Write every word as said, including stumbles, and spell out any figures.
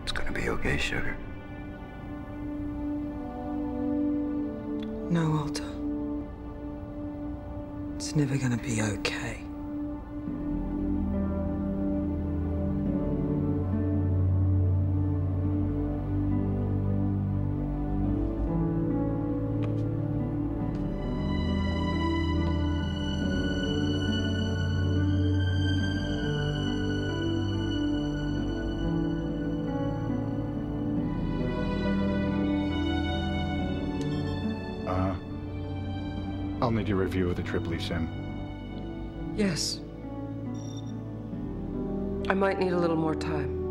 It's gonna be okay, sugar. No, Walter. It's never gonna be okay. Uh, I'll need your review of the Tripoli sim. Yes. I might need a little more time.